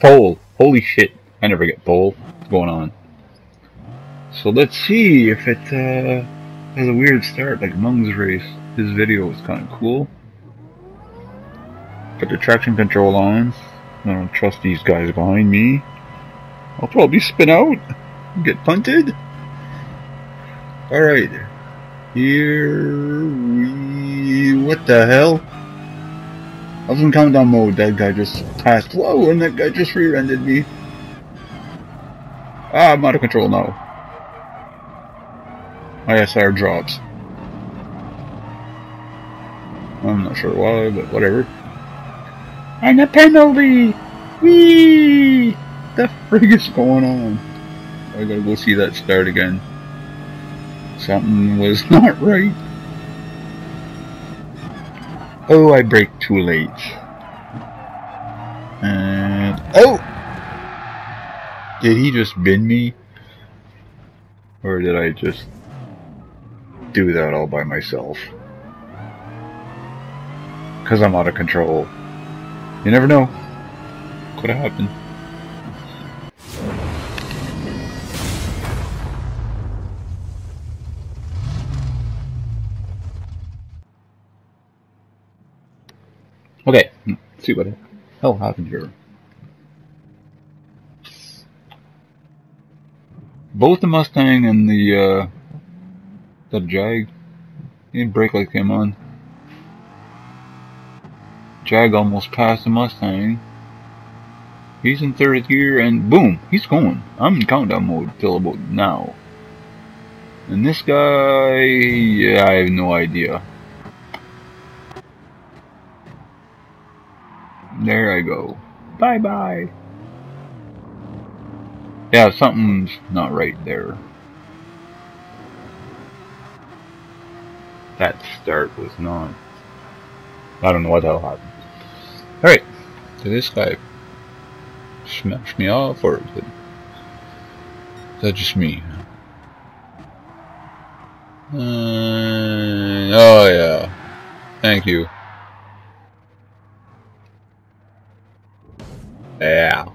Pole. Holy shit. I never get pole. What's going on? So let's see if it has a weird start like Mung's race. His video was kind of cool. Put the traction control on. I don't trust these guys behind me. I'll probably spin out. Get punted. Alright. Here we... What the hell? I was in countdown mode. That guy just passed. Whoa, and that guy just rear-ended me. Ah, I'm out of control now. ISR drops. I'm not sure why, but whatever. And a penalty! Whee! The frig is going on? I gotta go see that start again. Something was not right. Oh, I braked too late. And... Oh! Did he just bin me? Or did I just do that all by myself? Because I'm out of control. You never know. Could have happened. Okay, let's see what the hell happened here. Both the Mustang and the Jag, he didn't brake like him on. Jag almost passed the Mustang. He's in third gear and boom, he's going. I'm in countdown mode till about now. And this guy, yeah, I have no idea. There I go. Bye bye. Yeah, something's not right there. That start was not. I don't know what the hell happened. Alright, did this guy smash me off, or is that just me? Oh yeah, thank you. Yeah.